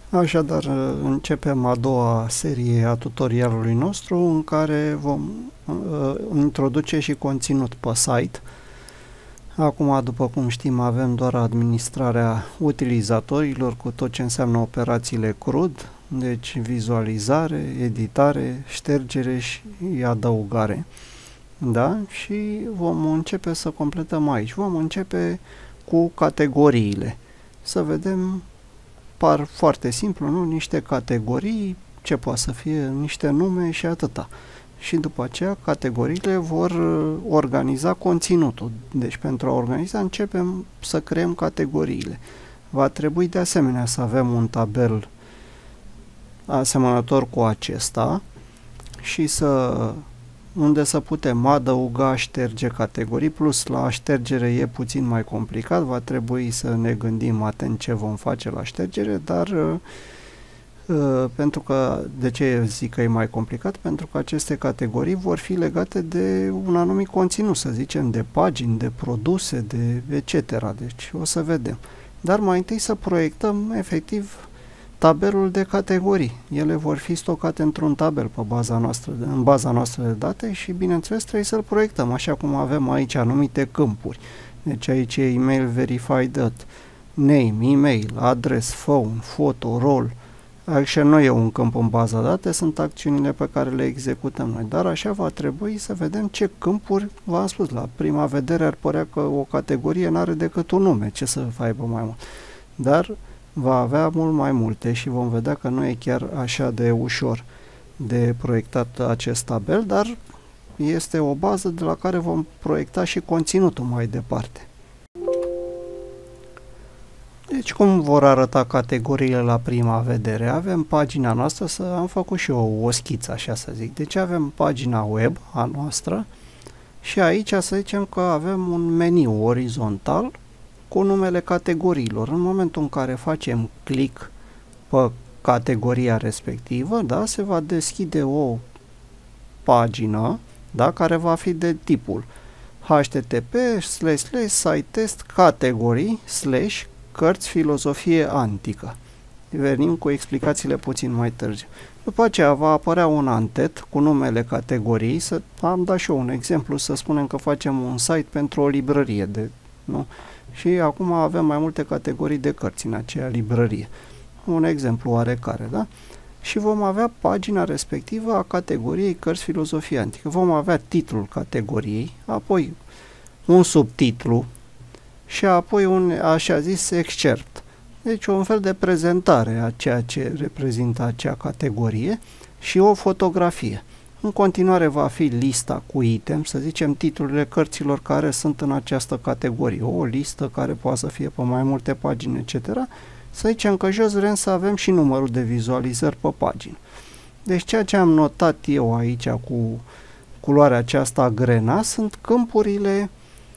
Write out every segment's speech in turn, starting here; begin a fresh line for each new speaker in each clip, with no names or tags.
Așadar, începem a doua serie a tutorialului nostru în care vom introduce și conținut pe site. Acum, după cum știm, avem doar administrarea utilizatorilor cu tot ce înseamnă operațiile CRUD, deci vizualizare, editare, ștergere și adăugare. Da? Și vom începe să completăm aici. Vom începe cu categoriile. Să vedem, par foarte simplu, nu? Niște categorii, ce poate să fie, niște nume și atâta. Și după aceea categoriile vor organiza conținutul. Deci pentru a organiza începem să creăm categoriile. Va trebui de asemenea să avem un tabel asemănător cu acesta și unde să putem adăuga, șterge categorii, plus la ștergere e puțin mai complicat, va trebui să ne gândim atent ce vom face la ștergere, dar pentru că, de ce zic că e mai complicat? Pentru că aceste categorii vor fi legate de un anumit conținut, să zicem, de pagini, de produse, de etc. Deci o să vedem. Dar mai întâi să proiectăm efectiv tabelul de categorii. Ele vor fi stocate într-un tabel în baza noastră de date și, bineînțeles, trebuie să-l proiectăm, așa cum avem aici anumite câmpuri. Deci aici e email verified, name, email, address, phone, photo, role. Action nu e un câmp în baza de date, sunt acțiunile pe care le executăm noi, dar așa va trebui să vedem ce câmpuri, v-am spus, la prima vedere ar părea că o categorie n-are decât un nume, ce să aibă mai mult. Dar va avea mult mai multe și vom vedea că nu e chiar așa de ușor de proiectat acest tabel, dar este o bază de la care vom proiecta și conținutul mai departe. Deci cum vor arăta categoriile la prima vedere? Avem pagina noastră, am făcut și eu o schiță, așa să zic. Deci avem pagina web a noastră și aici să zicem că avem un meniu orizontal cu numele categoriilor. În momentul în care facem click pe categoria respectivă, da, se va deschide o pagină, da, care va fi de tipul http://site-test categorii/ cărți filozofie antică. Venim cu explicațiile puțin mai târziu. După aceea va apărea un antet cu numele categoriei. Am dat și eu un exemplu, să spunem că facem un site pentru o librărie, nu? Și acum avem mai multe categorii de cărți în aceea librărie. Un exemplu oarecare, da? Și vom avea pagina respectivă a categoriei cărți filozofie antică. Vom avea titlul categoriei, apoi un subtitlu și apoi un așa zis excerpt. Deci un fel de prezentare a ceea ce reprezintă acea categorie și o fotografie. În continuare va fi lista cu item, să zicem titlurile cărților care sunt în această categorie, o listă care poate să fie pe mai multe pagini, etc. Să zicem că jos vrem să avem și numărul de vizualizări pe pagină. Deci ceea ce am notat eu aici cu culoarea aceasta grena sunt câmpurile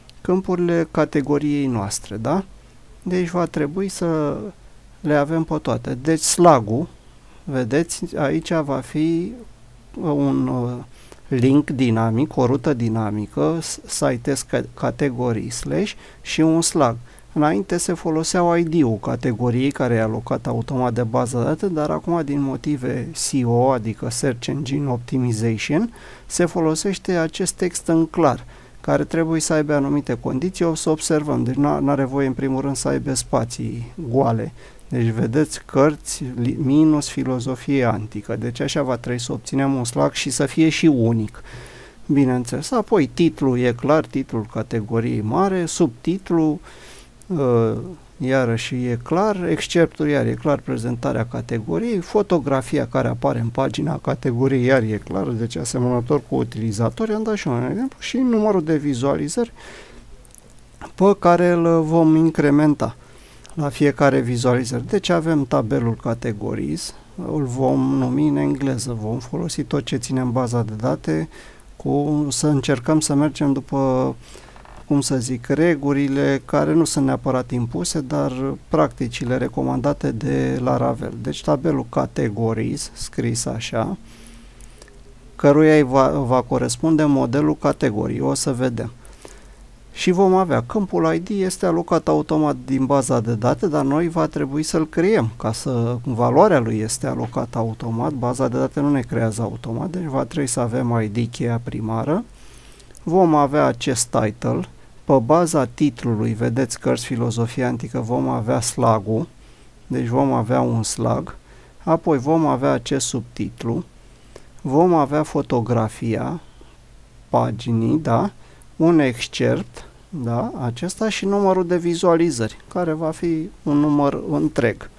categoriei noastre, da? Deci va trebui să le avem pe toate. Deci slug-ul, vedeți, aici va fi un link dinamic, o rută dinamică, site-test categorii / și un slug. Înainte se foloseau ID-ul categoriei care e alocat automat de bază de date, dar acum din motive SEO, adică Search Engine Optimization, se folosește acest text în clar, care trebuie să aibă anumite condiții, o să observăm. Deci nu are voie în primul rând să aibă spații goale. Deci vedeți cărți minus filozofie antică. Deci așa va trebui să obținem un slug și să fie și unic. Bineînțeles. Apoi titlul e clar, titlul categoriei mare, subtitlul iarăși e clar, excerptul iar e clar, prezentarea categoriei, fotografia care apare în pagina categoriei iar e clar, deci asemănător cu utilizatori, am dat și un exemplu, și numărul de vizualizări pe care îl vom incrementa la fiecare vizualizare. Deci avem tabelul categories, îl vom numi în engleză, vom folosi tot ce ține în baza de date, să încercăm să mergem după, cum să zic, regulile care nu sunt neapărat impuse, dar practicile recomandate de Laravel. Deci tabelul categories, scris așa, căruia îi va corespunde modelul categorii, o să vedem. și vom avea câmpul ID este alocat automat din baza de date, dar noi va trebui să-l creăm, ca să valoarea lui este alocată automat, baza de date nu ne creează automat, deci va trebui să avem ID cheia primară. Vom avea acest title, pe baza titlului, vedeți cărți filozofie antică, vom avea slug-ul, deci vom avea un slug, apoi vom avea acest subtitlu, vom avea fotografia paginii, da, un excerpt, da, acesta și numărul de vizualizări, care va fi un număr întreg.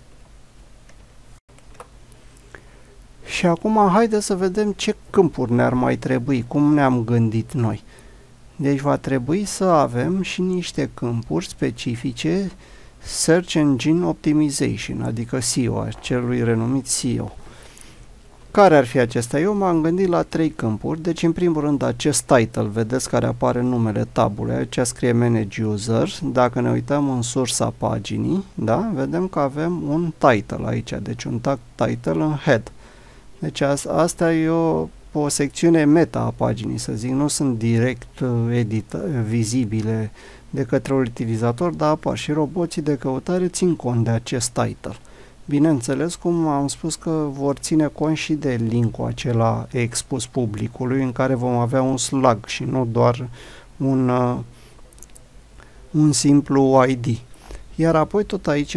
Și acum haideți să vedem ce câmpuri ne-ar mai trebui, cum ne-am gândit noi. Deci va trebui să avem și niște câmpuri specifice Search Engine Optimization, adică SEO, acelui renumit SEO. Care ar fi acestea? Eu m-am gândit la 3 câmpuri, deci în primul rând acest title, vedeți care apare numele tabului, aici scrie Manage User, dacă ne uităm în sursa paginii, da, vedem că avem un title aici, deci un tag title în head. Deci asta e o secțiune meta a paginii, să zic, nu sunt direct vizibile de către utilizator, dar apar și roboții de căutare țin cont de acest title. Bineînțeles, cum am spus că vor ține cont și de link-ul acela expus publicului, în care vom avea un slug și nu doar un simplu ID. Iar apoi tot aici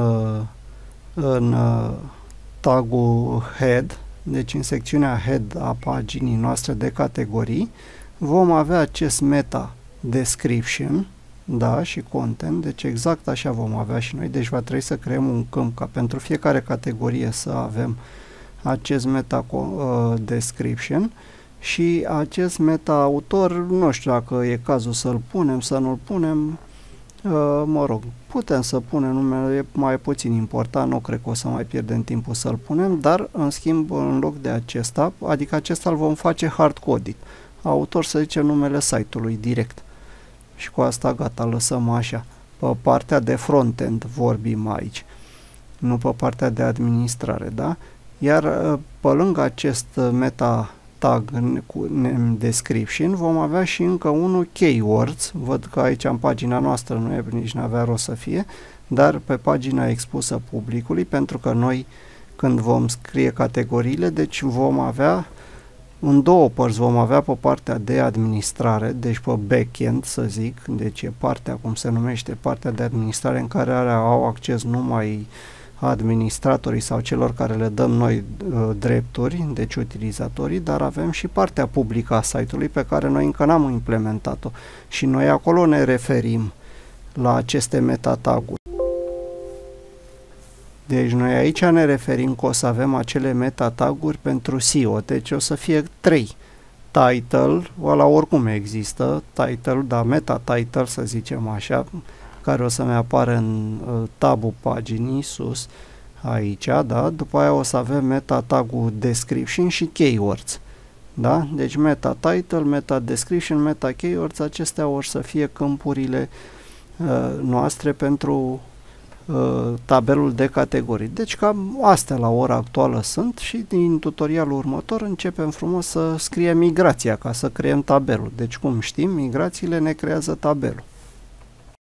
în tagul head, deci în secțiunea head a paginii noastre de categorii, vom avea acest meta description, da, și content, deci exact așa vom avea și noi, deci va trebui să creăm un câmp ca pentru fiecare categorie să avem acest meta description și acest meta autor, nu știu dacă e cazul să-l punem, să nu-l punem, mă rog, putem să punem numele, e mai puțin important, nu cred că o să mai pierdem timpul să-l punem, dar în schimb în loc de acesta, adică acesta îl vom face hard-coded, autor să zicem numele site-ului direct. Și cu asta gata, lăsăm așa. Pe partea de front-end vorbim aici, nu pe partea de administrare, da? Iar pe lângă acest meta tag cu description vom avea și încă unul keywords. Văd că aici în pagina noastră nu e, nici n-avea rost să fie, dar pe pagina expusă publicului, pentru că noi când vom scrie categoriile, deci vom avea în două părți, vom avea pe partea de administrare, deci pe backend să zic, deci e partea, cum se numește, partea de administrare în care au acces numai administratorii sau celor care le dăm noi drepturi, deci utilizatorii, dar avem și partea publică a site-ului pe care noi încă n-am implementat-o și noi acolo ne referim la aceste meta tag-uri. Deci noi aici ne referim că o să avem acele meta tag-uri pentru SEO, deci o să fie 3. Title, ăla oricum există, title, da, meta title să zicem așa, care o să-mi apară în tabul paginii sus, aici, da, după aia o să avem meta tag-ul description și keywords, da, deci meta title, meta description, meta keywords, acestea or să fie câmpurile noastre pentru tabelul de categorii. Deci cam astea la ora actuală sunt și din tutorialul următor începem frumos să scriem migrația ca să creăm tabelul. Deci cum știm, migrațiile ne creează tabelul.